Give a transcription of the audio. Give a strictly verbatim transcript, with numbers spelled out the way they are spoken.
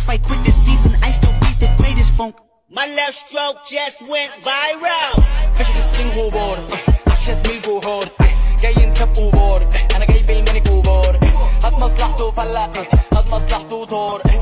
if I quit this season, I still be the greatest funk. My left stroke just went viral. ماشي في السين وبار عشان زميل وهار جاي نكب وبار انا جاي بالمانيك وبار هات مصلحته وفلق هات مصلحته وطار